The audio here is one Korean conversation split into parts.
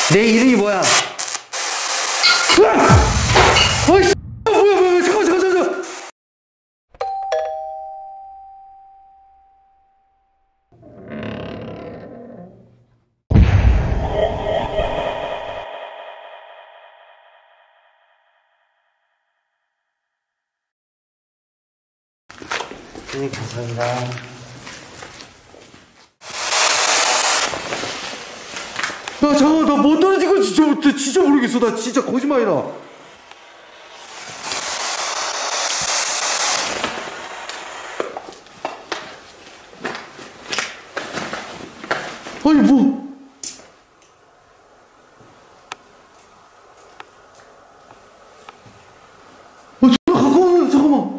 내 이름이 뭐야? 으악! 어이씨! 뭐야, 잠깐만. 네, 감사합니다. 야, 잠깐만, 나 뭐 떨어진 건지 진짜 모르겠어. 나 진짜 거짓말이다. 아니, 뭐. 가까워, 잠깐만.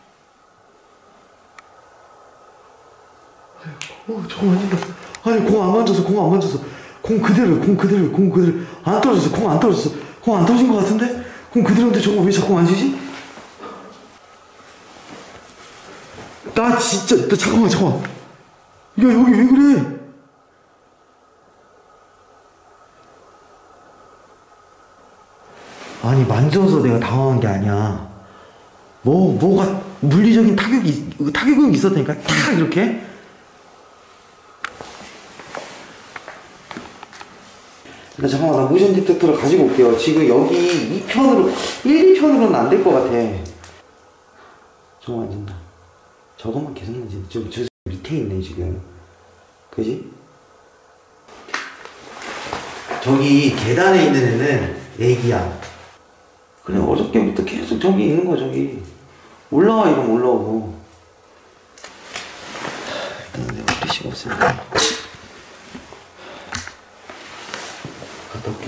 잠깐만. 아니, 공 안 만졌어. 공 그대로. 안 떨어졌어. 공 안 떨어진 것 같은데? 공 그대로인데 저거 왜 자꾸 만지지? 나 진짜, 잠깐만. 야, 여기 왜 그래? 아니, 만져서 내가 당황한 게 아니야. 뭐가 물리적인 타격이 있었다니까? 탁, 이렇게? 잠깐만, 나 모션 디텍터를 가지고 올게요. 지금 여기 2편으로, 1, 2편으로는 안 될 것 같아. 저거 만진다. 저것만 계속 만진다. 저 밑에 있네, 지금. 그지? 저기 계단에 있는 애는 애기야. 그래, 어저께부터 계속 저기 있는 거야, 저기. 올라와, 이러면 올라오고. 일단 내가 뜻이 없으니까. 갔다 올게.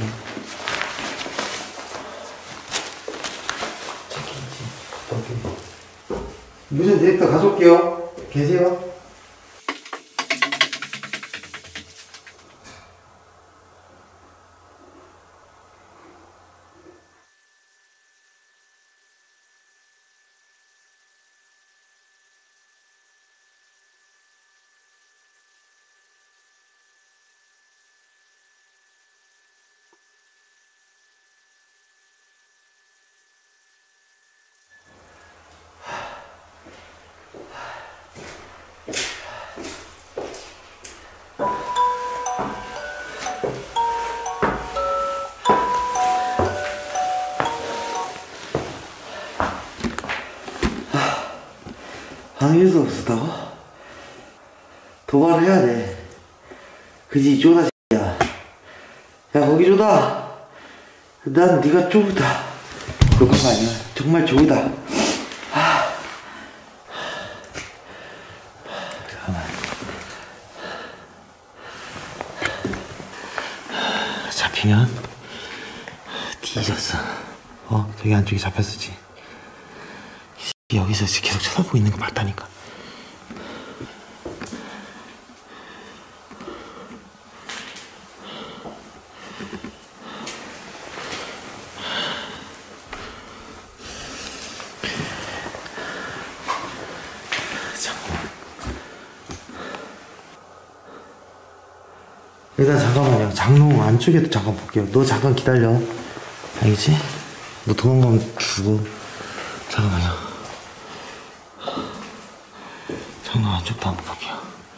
갔다 올게. 무슨 디렉터 가져올게요. 계세요? 방일 수 없었다고? 도발을 해야 돼. 그지, 쪼다 새끼야. 야, 거기 쪼다. 난 네가 쪼다. 그거가 아니야. 정말 쪼다. 잠깐만. 잡히면 뒤졌어. 저기 안쪽에 잡혔었지. 여기서 계속 쳐다보고 있는 거 맞다니까. 잠깐만. 일단 잠깐만요. 장롱 안쪽에도 잠깐 볼게요. 너 잠깐 기다려. 알겠지? 너 도망가면 죽어. 잠깐만요. 장롱 안쪽도 한번 볼게요.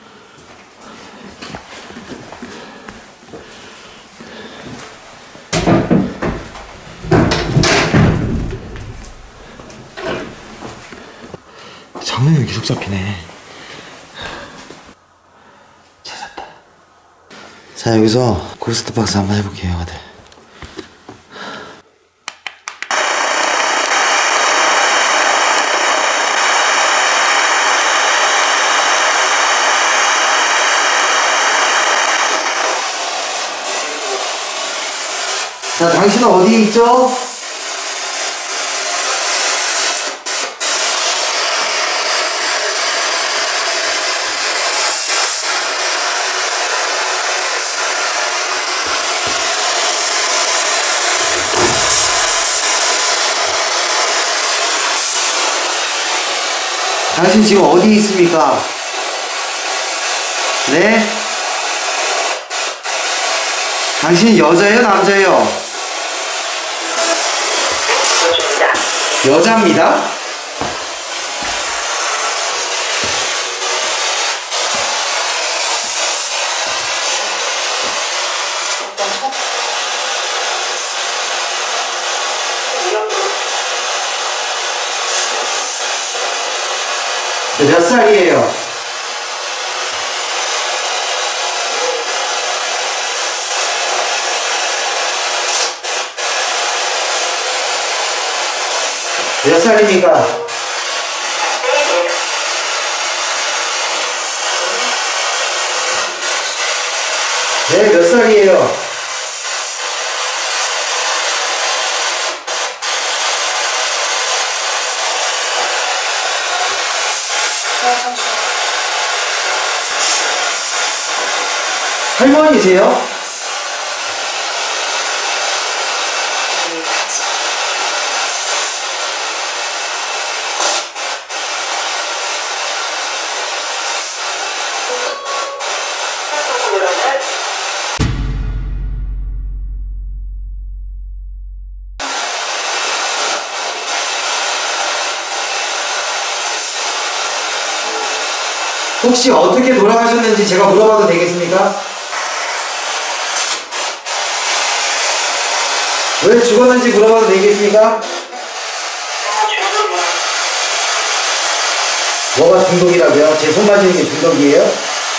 장롱이 계속 잡히네. 찾았다. 자, 여기서 고스트 박스 한번 해볼게요, 다들. 자, 당신은 어디에 있죠? 당신 지금 어디 있습니까? 네? 당신 여자예요, 남자예요? 여자입니다. 몇 살이에요? 몇 살입니까? 네, 몇 살이에요? 할머니세요? 혹시 어떻게 돌아가셨는지 제가 물어봐도 되겠습니까? 왜 죽었는지 물어봐도 되겠습니까? 뭐가 중독이라고요? 제 손 맞으는 게 중독이에요?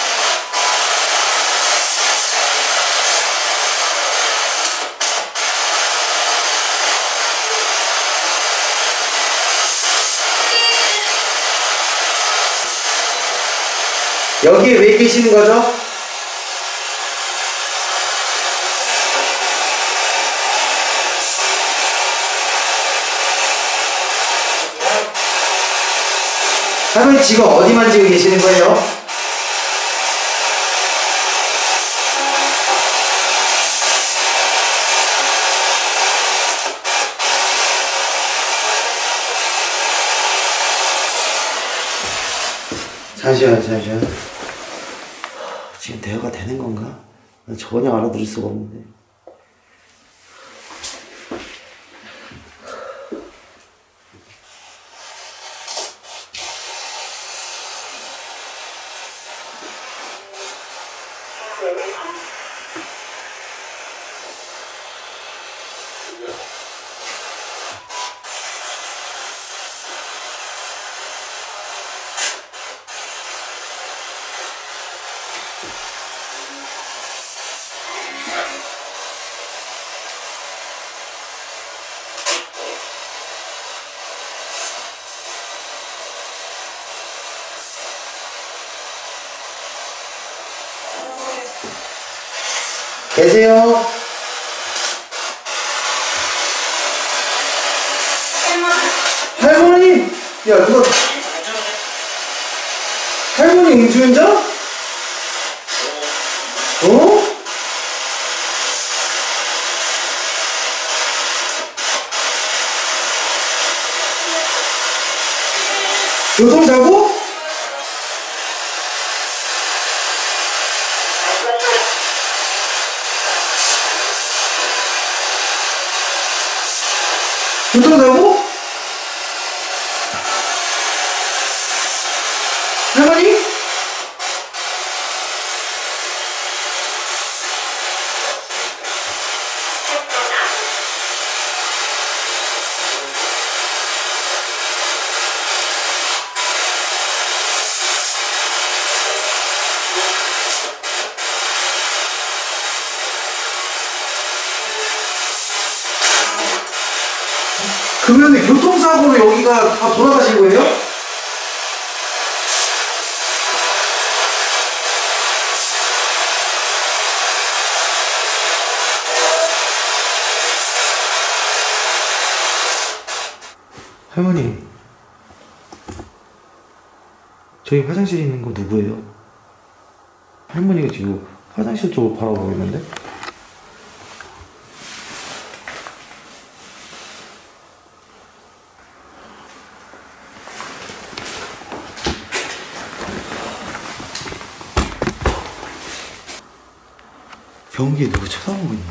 여기에 왜 계시는 거죠? 할머니 지금 어디 만지고 계시는 거예요? 잠시만. 지금 대화가 되는 건가? 나 전혀 알아들을 수가 없는데. 계세요? 할머니? 야, 누가. 할머니 음주운전? 어? 교통사고? 교통사고? 할머니? 그러면 교통사고로 여기가 다 돌아가신 거예요? 할머니, 저희 화장실에 있는 거 누구예요? 할머니가 지금 화장실 쪽으로 바라보고 있는데? 저기 누구 쳐다보고 있네.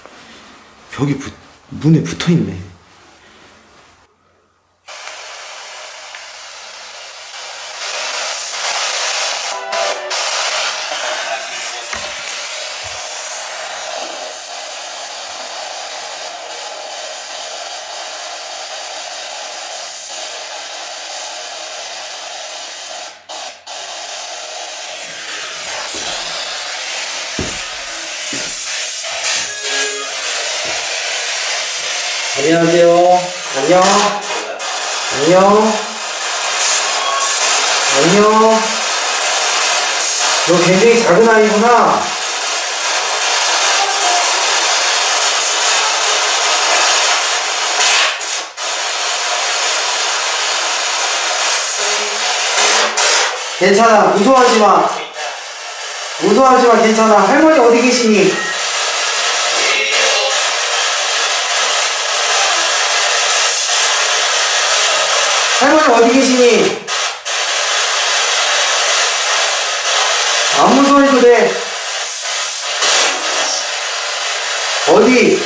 문에 붙어있네. 안녕하세요. 안녕. 안녕. 안녕. 너 굉장히 작은 아이구나. 괜찮아. 무서워하지 마. 무서워하지 마. 괜찮아. 할머니 어디 계시니? 할머니 어디 계시니? 안 무서워해도 돼. 어디?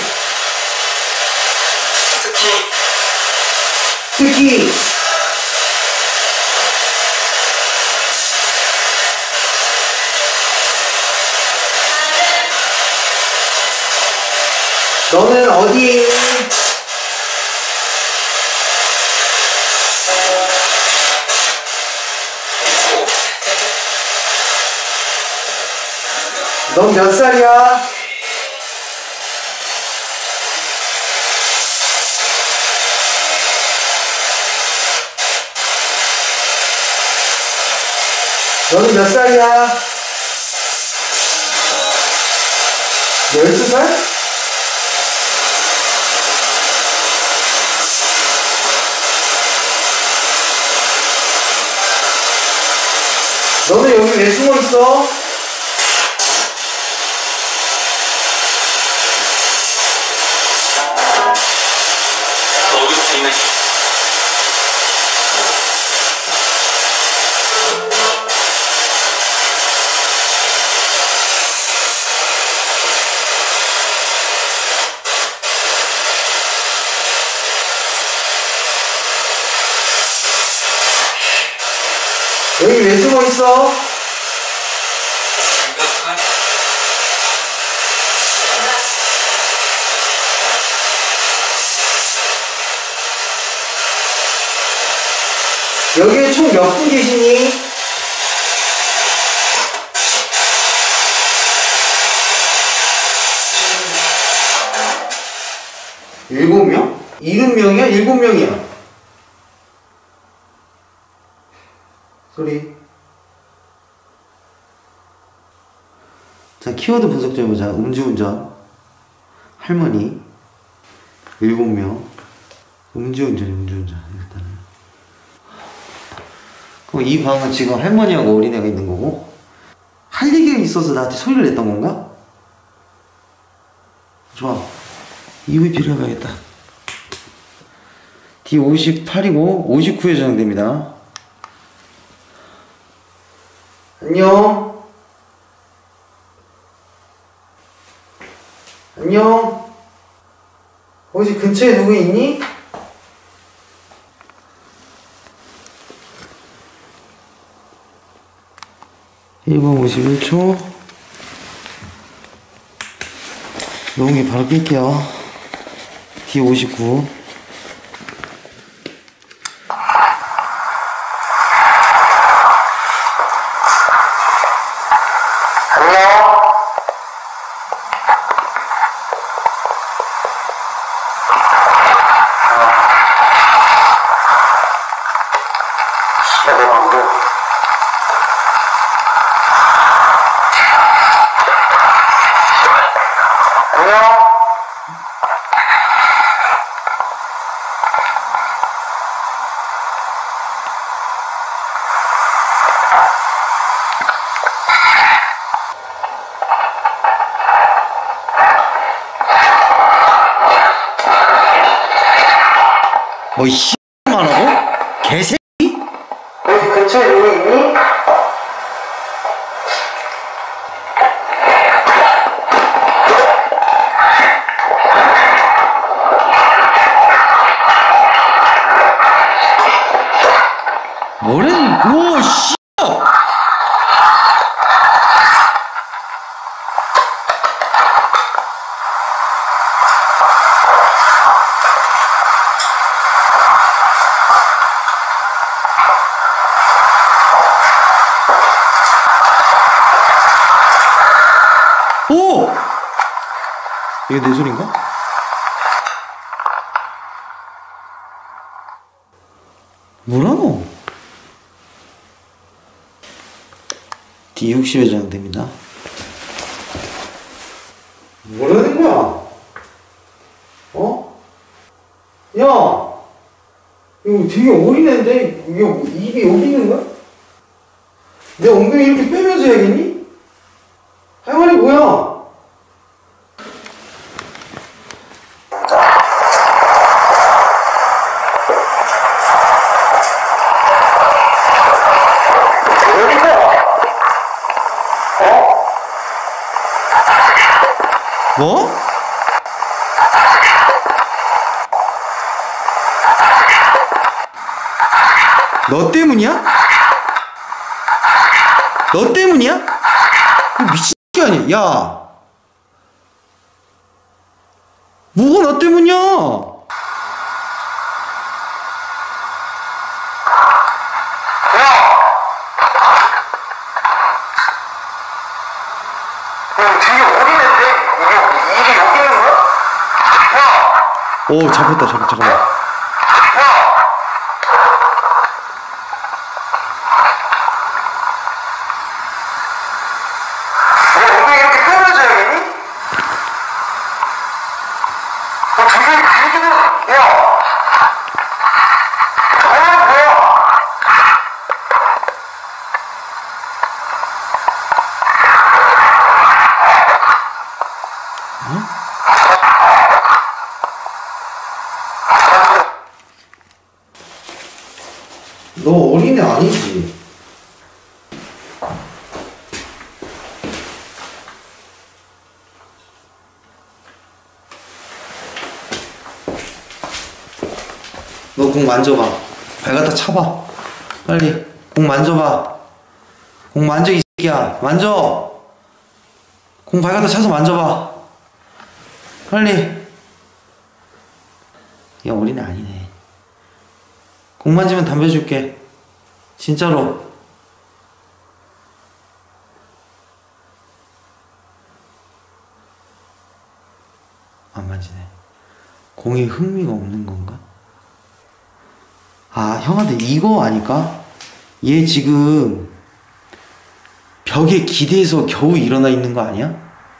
특히 너는 어디에 있니? 넌 몇 살이야? 너는 몇 살이야? 12살? 너는 여기 왜 숨어 있어? 여기 왜 숨어 있어? 여기에 총 몇 분 계시니? 일곱 명? 70명이야? 7명이야? 소리. 자, 키워드 분석 좀 해보자. 음주운전. 할머니. 7명. 음주운전. 일단은. 그럼 이 방은 지금 할머니하고 어린애가 있는 거고? 할 얘기가 있어서 나한테 소리를 냈던 건가? 좋아. EVP를 해봐야겠다. D58이고 59에 저장됩니다. 안녕. 안녕. 혹시 근처에 누구 있니? (1번 51초) 녹음기 바로 낄게요. D59. 뭐 씨만 하고? 개새끼? 여기 근처에 누구 있니? 뭐래? 오, 씨! 오! 이게 내 소린가? 뭐라노? D60에 저장됩니다. 뭐라는 거야? 어? 야! 이거 되게 어린애인데? 이게 뭐 입이 여기 있는 거야? 내 엉덩이 이렇게 빼면서 해야겠니? 할 말이 뭐야? 뭐? 너 때문이야? 너 때문이야? 미친 게 아니야. 야, 뭐가 나 때문이야? 오, 잡혔다, 잠깐만. 너 어린애 아니지? 너 공 만져봐. 발 갖다 차봐. 빨리. 공 만져봐. 공 만져, 이 새끼야. 만져. 공 발 갖다 차서 만져봐. 빨리. 야, 어린애 아니네. 공 만지면 담배 줄게. 진짜로. 안 만지네. 공에 흥미가 없는 건가? 아, 형한테 이거 아닐까? 얘 지금 벽에 기대서 겨우 일어나 있는 거 아니야?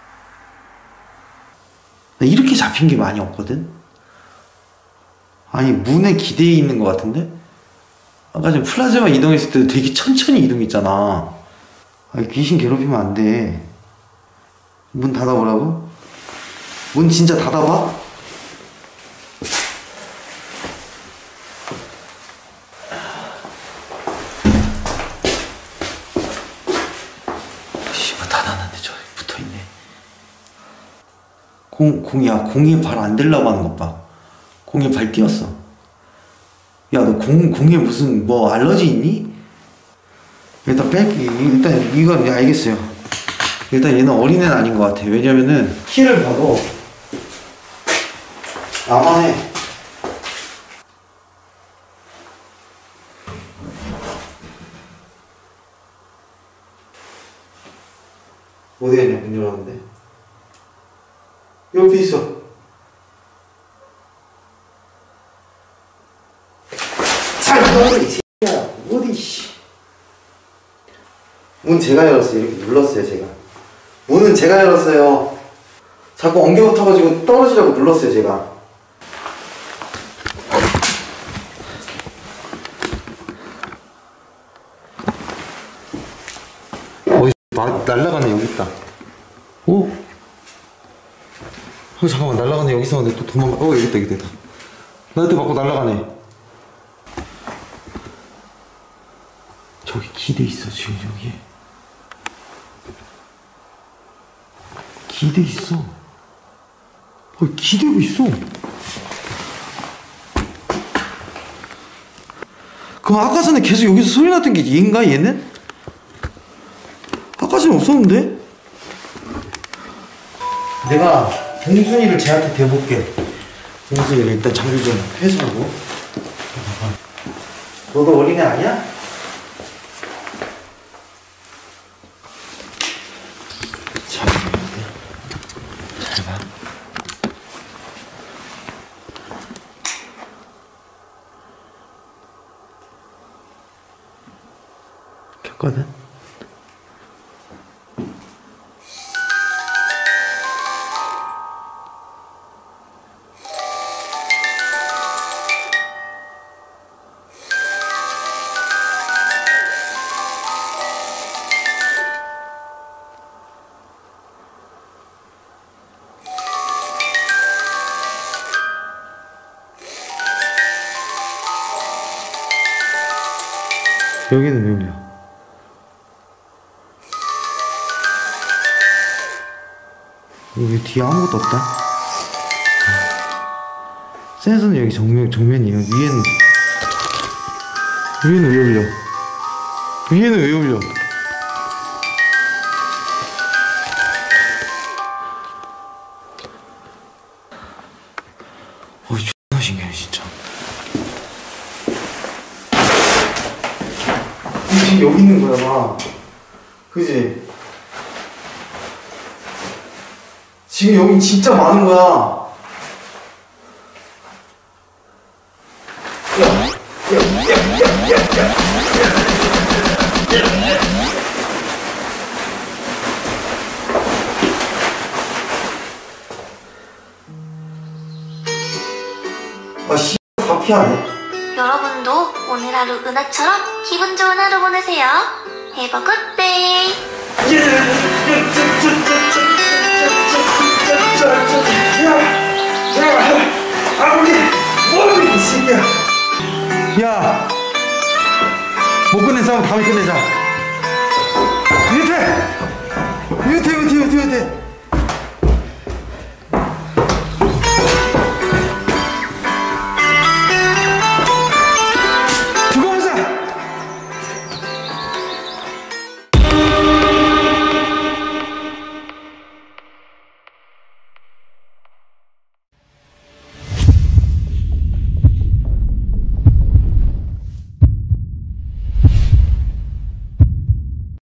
나 이렇게 잡힌 게 많이 없거든? 아니, 문에 기대에 있는 것 같은데? 아까 전 플라즈마 이동했을 때도 되게 천천히 이동했잖아. 아니, 귀신 괴롭히면 안 돼. 문 닫아보라고? 문 진짜 닫아봐? 씨발, 닫았는데 저기 붙어있네. 공에 발 안 대려고 하는 것 봐. 공에 발 띄었어. 야, 너 공에 무슨 뭐 알러지 있니? 일단 뺄게. 일단 이건 알겠어요. 일단 얘는 어린애는 아닌 것 같아. 왜냐면은 키를 봐도 나만해. 어디 갔냐? 문 열었는데 옆에 있어. 이 새끼야. 어디 씨. 문 제가 열었어요. 이렇게 눌렀어요. 제가 문은 제가 열었어요. 자꾸 엉겨 붙어가지고 떨어지려고 눌렀어요. 제가. 날라가네. 여기 있다. 오? 잠깐만, 날라가네. 여기 있었는데 또 도망가. 여기 있다, 여기 있다. 나한테 맞고 날라가네. 저기 기대 있어. 지금 여기에 기대 있어. 기대고 있어. 그럼 아까 전에 계속 여기서 소리 났던 게 얘인가 얘는? 아까 전에 없었는데? 내가 봉순이를 쟤한테 대볼게. 봉순이를 일단 장비 좀 회수하고. 너도 어린애 아니야? 잘 봐. 켰거든? 여기는 왜 울려? 여기 뒤에 아무것도 없다. 센서는 여기 정면이에요. 위에는 왜 울려? 위에는 왜 울려? 존나 신기해 진짜. 지금 여기 있는 거야 막. 그지? 지금 여기 진짜 많은 거야. 아 씨, 다 피하네. 여러분도 오늘 하루 은하처럼 기분 좋은 하루 보내세요. Have a good day. 야, 못 끝낸 싸움 다음에 끝내자. 유태.